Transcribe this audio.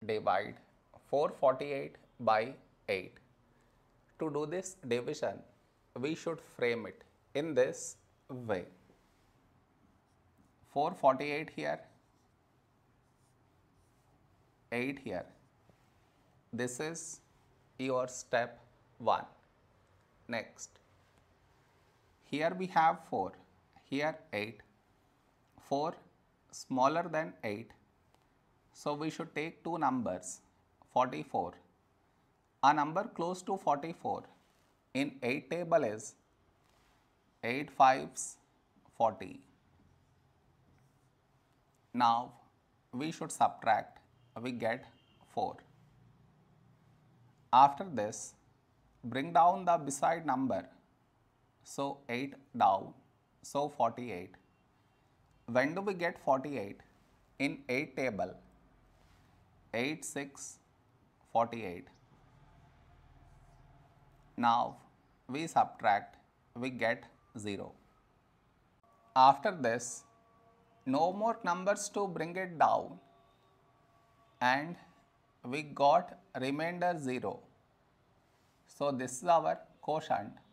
divide 448 by 8. To do this division, we should frame it in this way. 448 here, 8 here. This is your step 1. Next, here we have 4, here 8. 4 smaller than 8. So we should take two numbers, 44. A number close to 44 in 8 table is 8 5s 40. Now we should subtract, we get 4. After this, bring down the beside number, so 8 down, so 48. When do we get 48? In 8 table, 8 6 48. Now we subtract, we get 0. After this, no more numbers to bring it down, and we got remainder 0. So this is our quotient.